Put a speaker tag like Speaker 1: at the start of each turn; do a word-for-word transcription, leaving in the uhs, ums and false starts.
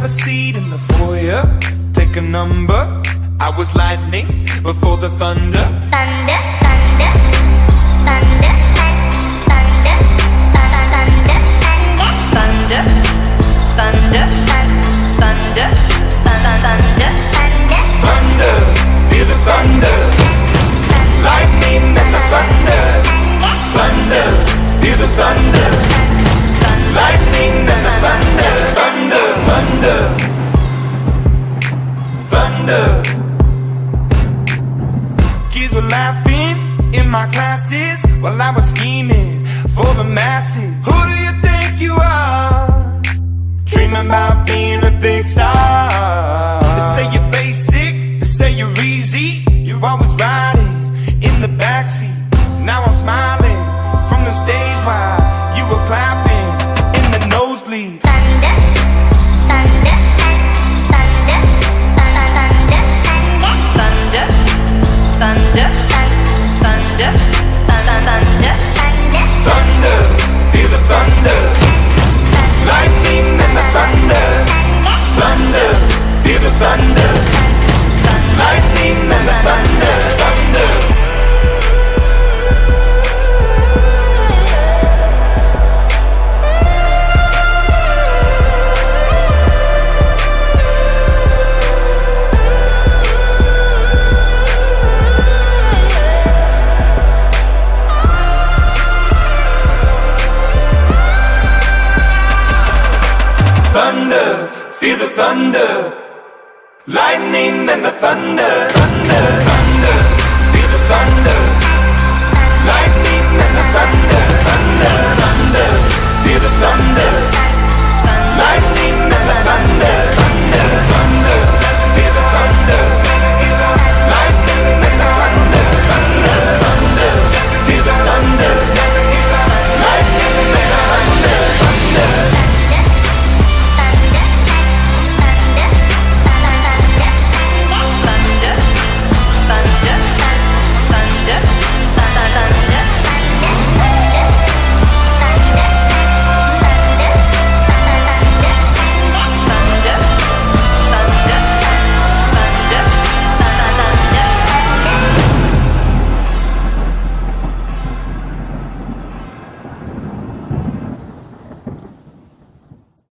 Speaker 1: a seat in the foyer. Take a number. I was lightning before the thunder.
Speaker 2: Thunder, thunder, thunder, thunder, thunder, thunder, thunder, thunder, thunder, thunder,
Speaker 1: thunder, feel the thunder. Lightning and the thunder. Thunder, feel the thunder. Lightning and the thunder. Thunder, thunder, thunder. Kids were laughing in my classes while I was scheming for the masses. Who do you think you are? Dreaming about being a big star. They say you're basic, they say you're easy. You're always riding in the backseat. Now I'm smiling from the stage while you were clapping in the nosebleeds.
Speaker 2: thunder, thunder, thunder, thunder, thunder, thunder, thunder, thunder, thunder,
Speaker 1: Thunder, feel the thunder. Lightning and the thunder. Thunder, feel the thunder. Lightning and the thunder. Thunder. Thunder, feel the thunder. Lightning and the thunder. Thunder.